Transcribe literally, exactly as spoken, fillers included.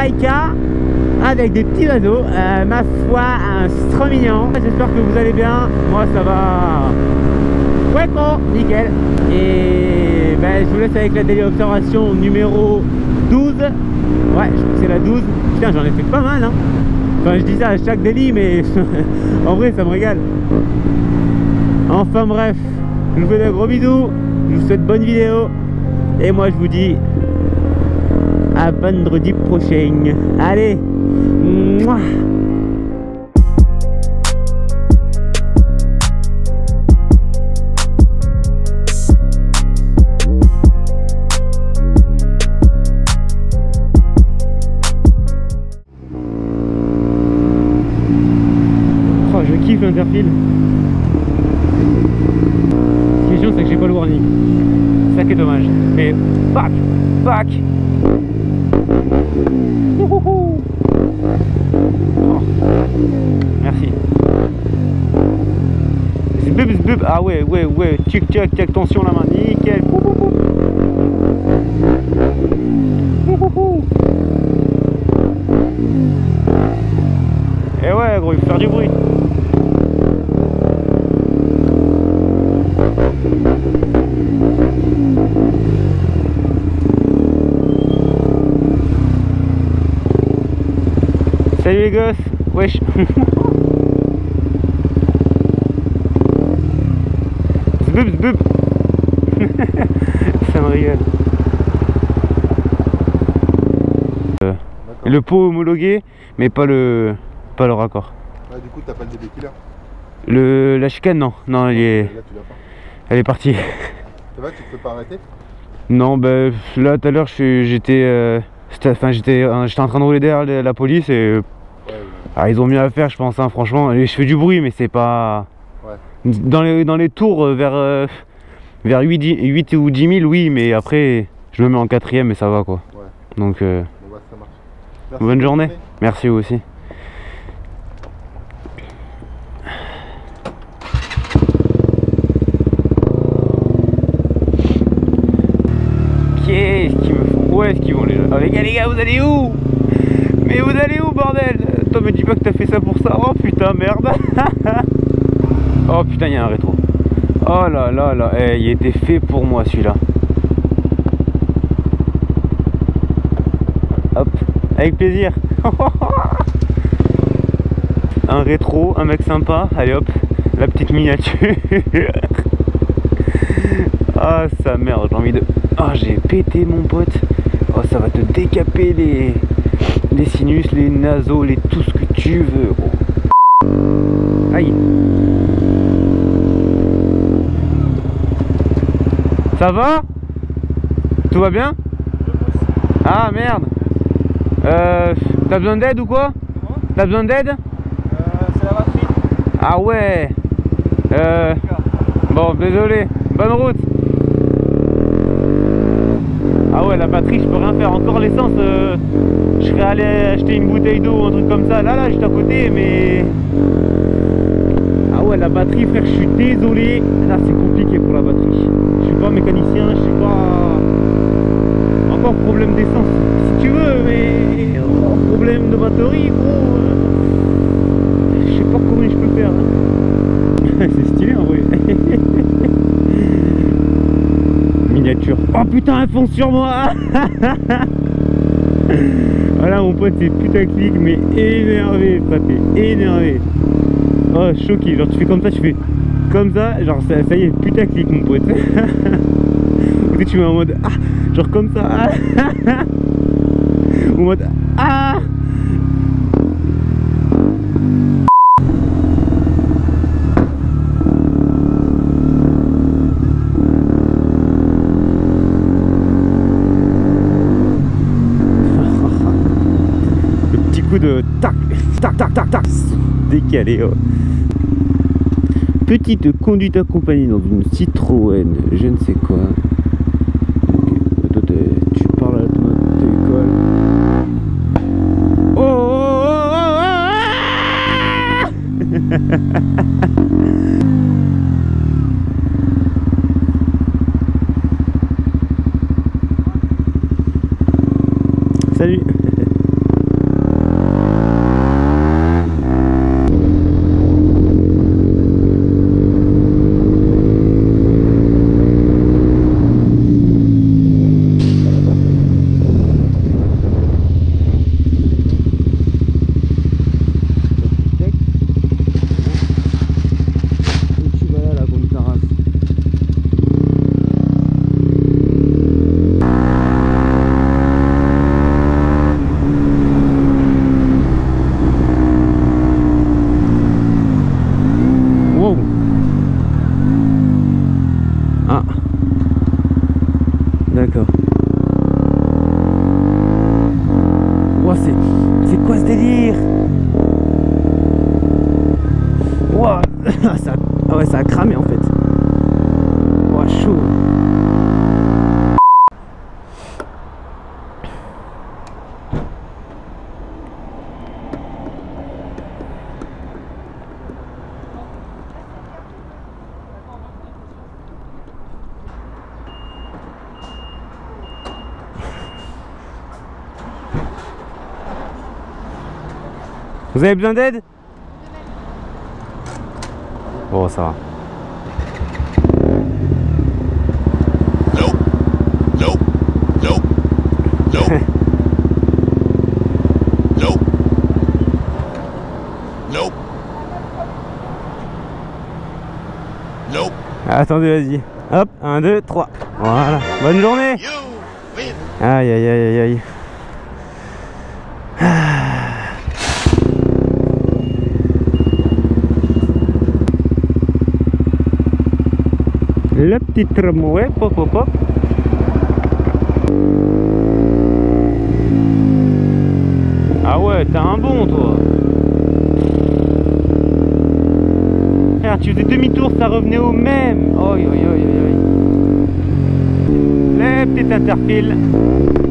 Jamaïca avec des petits oiseaux. Euh, ma foi, un trop mignon. J'espère que vous allez bien. Moi, ça va. Ouais, bon, nickel. Et ben, je vous laisse avec la daily observation numéro douze. Ouais, je crois que c'est la douze. Putain, j'en ai fait pas mal, hein. Enfin, je dis ça à chaque daily, mais en vrai, ça me régale. Enfin, bref, je vous fais de gros bisous. Je vous souhaite bonne vidéo. Et moi, je vous dis à vendredi prochain. Allez, mouah. Oh, je kiffe l'interfile. Ce qui est chiant, c'est que j'ai pas le warning. C'est ça qui est dommage. Mais back, back. Oh. Merci. Zbub, zbub. Ah ouais, ouais, ouais. Tic, tac, tac. Tension la main. Nickel. Et ouais, gros, il faut faire du bruit. Salut les gosses, wesh. Zbub, zbub. Ça me régale. Euh, le pot homologué, mais pas le pas le raccord. Ouais, du coup, t'as pas le D B killer. Le la chicane, non, non, elle est, Là, tu l'as pas. elle est partie. Ça va, tu te fais pas arrêter? Non, bah là tout à l'heure j'étais, euh, enfin j'étais, j'étais en train de rouler derrière la, la police et Ouais, ouais. ah, ils ont mieux à faire, je pense, hein, franchement. Et je fais du bruit, mais c'est pas. Ouais. Dans les, dans les tours, euh, vers, euh, vers huit ou dix mille, oui, mais après, je me mets en quatrième et ça va, quoi. Ouais. Donc, euh, Bon, bah, ça marche. Merci, bonne journée. Merci vous aussi. Qu'est-ce qu'ils me font? Où est-ce qu'ils vont les gens? Oh, les gars, les gars, vous allez où? Mais vous allez où, bordel? Toi, me dis pas que t'as fait ça pour ça. Oh putain, merde. Oh putain, il y a un rétro. Oh là là là, eh, il était fait pour moi celui-là. Hop, avec plaisir. Un rétro, un mec sympa. Allez hop, la petite miniature. Ah sa merde, j'ai envie de... Ah, j'ai pété mon pote. Oh, ça va te décaper les... les sinus, les nasos, les tout ce que tu veux, gros. Aïe. Ça va? Tout va bien? Ah merde. Euh... T'as besoin d'aide ou quoi? T'as besoin d'aide? Euh, c'est la batterie. Ah ouais. Euh... Bon, désolé. Bonne route. Ah ouais, la batterie, je peux rien faire. Encore l'essence, euh, je serais allé acheter une bouteille d'eau ou un truc comme ça. Là, là, juste à côté, mais... Ah ouais, la batterie, frère, je suis désolé. Là, c'est compliqué pour la batterie. Je suis pas mécanicien, je suis pas... Encore problème d'essence, si tu veux, mais... Oh, problème de batterie, gros... Euh... Je sais pas comment je peux faire. Hein. C'est stylé, en vrai. Miniature. Oh putain, elle fonce sur moi. Voilà, mon pote, c'est putaclic, mais énervé, frère, t'es énervé. Oh, choqué, genre tu fais comme ça, tu fais comme ça, genre ça, ça y est, putaclic, mon pote. Ou tu mets en mode ah, genre comme ça. Ou en mode ah. De tac, tac, tac, tac, tac, décalé. Oh. Petite conduite accompagnée dans une Citroën, je ne sais quoi. Okay. Toi, tu parles à ton école. Oh, oh, oh, oh, oh. Salut. quoi ce délire? Wow. ça... Ah ouais, ça a cramé en fait. Wow, chaud. Vous avez besoin d'aide? Oh, ça va. Nope. Nope. Nope. Nope. Nope. Nope. Nope. Attendez, vas-y. Hop, un, deux, trois. Voilà. Bonne journée. You win. Aïe, aïe, aïe, aïe, aïe. Le petit tramway, pop, pop, pop. Ah ouais, t'as un bon, toi. Frère, tu faisais demi-tour, ça revenait au même. Oi, oi, oi, oi, oi. Les petites interfiles.